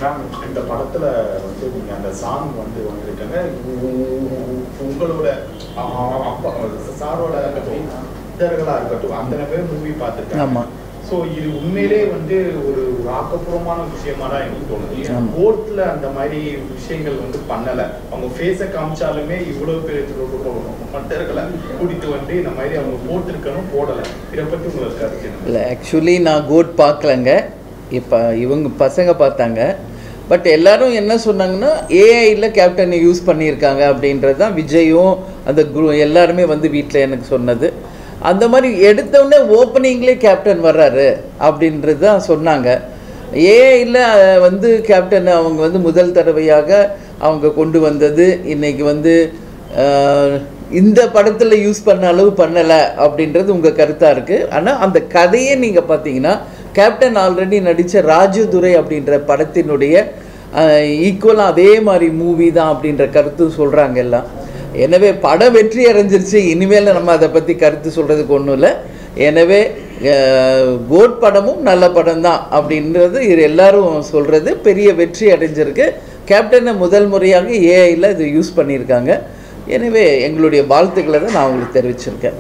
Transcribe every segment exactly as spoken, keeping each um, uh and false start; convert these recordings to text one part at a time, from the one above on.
இந்த படத்துல வந்து நீங்க அந்த சாங் வந்து வந்திருக்காங்க உங்களோட அப்பா சாரோட இதர்களா இருக்கட்டும் அத்தனை பேர் மூவி பார்த்துருக்காங்க. ஸோ இது உண்மையிலே வந்து ஒரு ஆக்கப்பூர்வமான விஷயமா தான் எனக்கு தோணுது. கோர்ட்ல அந்த மாதிரி விஷயங்கள் வந்து பண்ணலை. அவங்க ஃபேஸை காமிச்சாலுமே இவ்வளோ பேர் மற்றர்களை கூட்டிட்டு வந்து இந்த மாதிரி அவங்க போட்டிருக்கணும் போடலை. இதை பற்றி உங்களுக்கு கருத்து இல்லை? ஆக்சுவலி நான் கோட் பார்க்கலங்க. இப்போ இவங்க பசங்க பார்த்தாங்க. பட் எல்லாரும் என்ன சொன்னாங்கன்னா ஏஐயில் கேப்டனை யூஸ் பண்ணியிருக்காங்க அப்படின்றது தான் விஜயும் அந்த குரூ எல்லாருமே வந்து வீட்டில் எனக்கு சொன்னது. அந்த மாதிரி எடுத்தோடனே ஓப்பனிங்லேயே கேப்டன் வர்றாரு அப்படின்றது தான் சொன்னாங்க. ஏஐயில் வந்து கேப்டன் அவங்க வந்து முதல் தடவையாக அவங்க கொண்டு வந்தது இன்றைக்கி வந்து இந்த படத்தில் யூஸ் பண்ண அளவு பண்ணலை அப்படின்றது உங்கள் கருத்தாக இருக்குது. ஆனால் அந்த கதையே நீங்கள் பார்த்தீங்கன்னா கேப்டன் ஆல்ரெடி நடித்த ராஜதுரை அப்படின்ற படத்தினுடைய ஈக்குவலாக அதே மாதிரி மூவி தான் அப்படின்ற கருத்தும் சொல்கிறாங்க எல்லாம். எனவே படம் வெற்றி அடைஞ்சிருச்சு, இனிமேல் நம்ம அதை பற்றி கருத்து சொல்கிறதுக்கு ஒன்றும் இல்லை. எனவே கோட் படமும் நல்ல படம் தான் அப்படின்றது இது எல்லாரும் சொல்கிறது. பெரிய வெற்றி அடைஞ்சிருக்கு. கேப்டனை முதல் முறையாக ஏஐயில் இது யூஸ் பண்ணியிருக்காங்க. எனவே எங்களுடைய வாழ்த்துக்களை தான் நான் உங்களுக்கு தெரிவிச்சிருக்கேன்.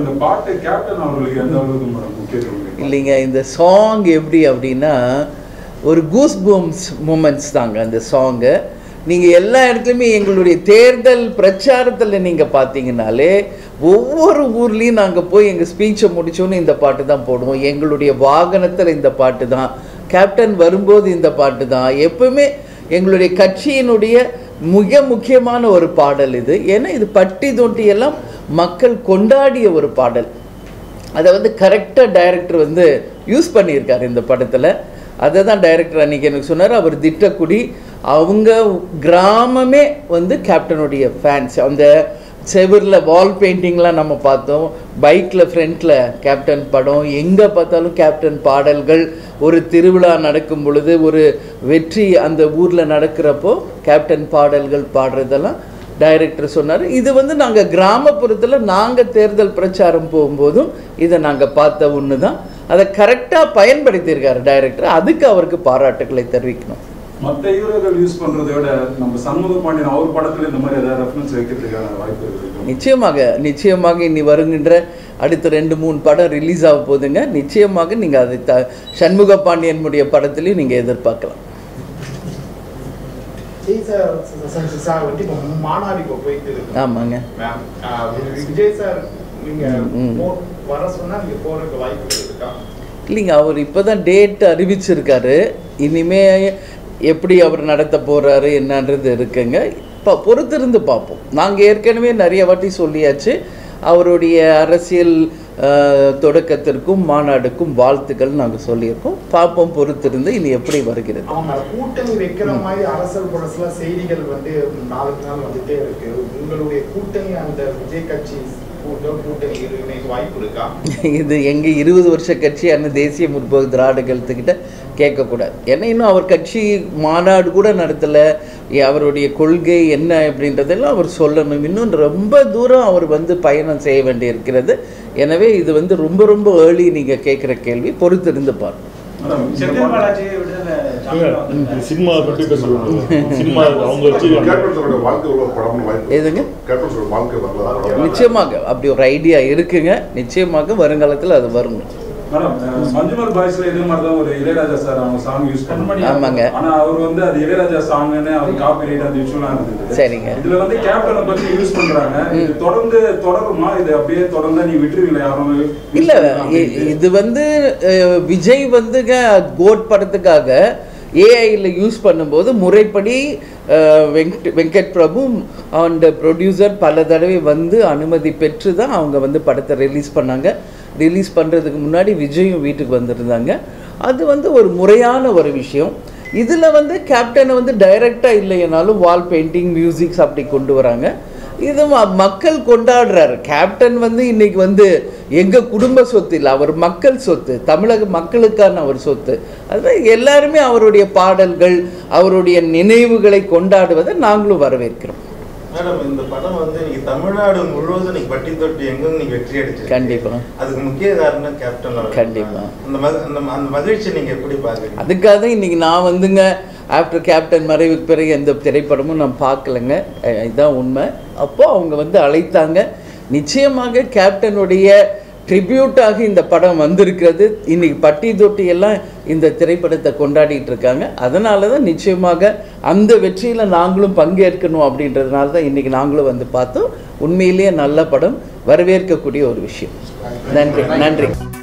இல்லைங்க, இந்த சாங் எப்படி அப்படின்னா ஒரு கூஸ் பூம்ஸ் மூமெண்ட்ஸ் தாங்க அந்த சாங்கு. நீங்கள் எல்லா இடத்துலையுமே எங்களுடைய தேர்தல் பிரச்சாரத்தில் நீங்கள் பார்த்தீங்கன்னாலே ஒவ்வொரு ஊர்லேயும் நாங்கள் போய் எங்கள் ஸ்பீச்சை முடித்தோன்னு இந்த பாட்டு தான் போடுவோம். எங்களுடைய வாகனத்தில் இந்த பாட்டு தான், கேப்டன் வரும்போது இந்த பாட்டு தான். எப்பவுமே எங்களுடைய கட்சியினுடைய மிக முக்கியமான ஒரு பாடல் இது. ஏன்னா இது பட்டி தொட்டியெல்லாம் மக்கள் கொண்டாடிய ஒரு பாடல். அதை வந்து கரெக்டாக டைரக்டர் வந்து யூஸ் பண்ணியிருக்கார் இந்த படத்தில். அதை தான் டைரக்டர் அன்றைக்கி எனக்கு சொன்னார். அவர் திட்டக்குடி அவங்க கிராமமே வந்து கேப்டனுடைய ஃபேன்ஸ். அந்த செவரில் வால் பெயிண்டிங்லாம் நம்ம பார்த்தோம். பைக்கில் ஃப்ரண்ட்டில் கேப்டன் படம், எங்கே பார்த்தாலும் கேப்டன் பாடல்கள். ஒரு திருவிழா நடக்கும் பொழுது, ஒரு வெற்றி அந்த ஊரில் நடக்கிறப்போ கேப்டன் பாடல்கள் பாடுறதெல்லாம் டைரக்டர் சொன்னார். இது வந்து நாங்கள் கிராமப்புறத்தில் நாங்கள் தேர்தல் பிரச்சாரம் போகும்போதும் இதை நாங்கள் பார்த்த ஒன்று தான். அதை கரெக்டாக பயன்படுத்தியிருக்காரு டைரக்டர். அதுக்கு அவருக்கு பாராட்டுக்களை தெரிவிக்கணும். மற்ற ஹீரோக்கள் யூஸ் பண்ணுறதை விட நம்ம சண்முக பாண்டியன் அவர் படத்தில் இந்த மாதிரி ஏதாவது ரெஃபரன்ஸ் வைக்கிறதுக்கான வாய்ப்பு இருக்குது? நிச்சயமாக நிச்சயமாக இனி வருகின்ற அடுத்த ரெண்டு மூணு படம் ரிலீஸ் ஆக போகுதுங்க. நிச்சயமாக நீங்கள் அதை த சண்முக பாண்டியனுடைய படத்துலையும் நீங்கள் எதிர்பார்க்கலாம். ஆமாங்க. விஜய் சார் வர சொன்னா நீங்க போறதுக்கு வாய்ப்பு இருக்கா? இல்லைங்க, அவர் இப்போ தான் டேட் அறிவிச்சிருக்காரு. இனிமே எப்படி அவர் நடத்த போகிறாரு என்னன்றது இருக்குங்க. இப்போ பொறுத்திருந்து பார்ப்போம். நாங்கள் ஏற்கனவே நிறைய வாட்டி சொல்லியாச்சு. அவருடைய அரசியல் தொடக்கத்திற்கும் மாநாடுக்கும் வாழ்த்துக்கள் நாங்கள் சொல்லியிருக்கோம். பார்ப்போம், பொறுத்திருந்து இனி எப்படி வருகிறது. கூட்டணி வைக்கிற மாதிரி அரசியல் புரட்சில செய்திகள் வந்து நாளுக்கு நாள் வந்துட்டே இருக்கு. உங்களுடைய கூட்டணி அந்த விஜய் கட்சி இது எங்க இருபது வருஷ கட்சியான தேசிய முற்போக்கு திராவிட கழகத்துக்கிட்ட கேட்கக்கூடாது. ஏன்னா இன்னும் அவர் கட்சி மாநாடு கூட நடத்தலை. அவருடைய கொள்கை என்ன அப்படின்றதெல்லாம் அவர் சொல்லணும். இன்னும் ரொம்ப தூரம் அவர் வந்து பயணம் செய்ய வேண்டி இருக்கிறது. எனவே இது வந்து ரொம்ப ரொம்ப ஏர்லி நீங்கள் கேட்குற கேள்வி. பொறுத்திருந்து பார்ப்போம். நிச்சயமாக அப்படி ஒரு ஐடியா இருக்குங்க. நிச்சயமாக வருங்காலத்தில் அது வரும். ஆமாங்க. சரிங்க. இல்ல இது வந்து விஜய் வந்துங்க கோட் படத்துக்காக ஏஐல யூஸ் பண்ணும்போது முறைப்படி வெங்கட் பிரபு அண்ட் ப்ரொடியூசர் பல தடவை வந்து அனுமதி பெற்று தான் அவங்க வந்து படத்தை ரிலீஸ் பண்ணாங்க. ரிலீஸ் பண்ணுறதுக்கு முன்னாடி விஜயும் வீட்டுக்கு வந்திருந்தாங்க. அது வந்து ஒரு முறையான ஒரு விஷயம். இதில் வந்து கேப்டனை வந்து டைரெக்டாக இல்லைனாலும் வால் பெயிண்டிங் மியூசிக்ஸ் அப்படி கொண்டு வராங்க. இது மக்கள் கொண்டாடுறாரு. கேப்டன் வந்து இன்னைக்கு வந்து எங்கள் குடும்ப சொத்து இல்லை, அவர் மக்கள் சொத்து, தமிழக மக்களுக்கான அவர் சொத்து. அதுதான் எல்லாருமே அவருடைய பாடல்கள் அவருடைய நினைவுகளை கொண்டாடுவதை நாங்களும் வரவேற்கிறோம். மேடம், இந்த படம் வந்து நீங்க தமிழ்நாடு முழுவதும் நீங்க பட்டி தொட்டி எங்கும் நீங்க வெற்றி அடிச்சு. கண்டிப்பா அதுக்கு முக்கிய காரணம் கேப்டன். கண்டிப்பா அந்த அந்த மகிழ்ச்சி நீங்க எப்படி பாக்குறீங்க? அதுக்காக இன்னைக்கு நான் வந்துங்க ஆஃப்டர் கேப்டன் மறைவுக்கு பிறகு எந்த திரைப்படமும் நான் பார்க்கலைங்க, இதுதான் உண்மை. அப்போது அவங்க வந்து அழைத்தாங்க. நிச்சயமாக கேப்டனுடைய ட்ரிபியூட்டாக இந்த படம் வந்திருக்கிறது. இன்றைக்கி பட்டி தொட்டி எல்லாம் இந்த திரைப்படத்தை கொண்டாடிட்டு இருக்காங்க. அதனால தான் நிச்சயமாக அந்த வெற்றியில் நாங்களும் பங்கேற்கணும் அப்படின்றதுனால தான் இன்றைக்கி நாங்களும் வந்து பார்த்தோம். உண்மையிலேயே நல்ல படம், வரவேற்கக்கூடிய ஒரு விஷயம். நன்றி நன்றி.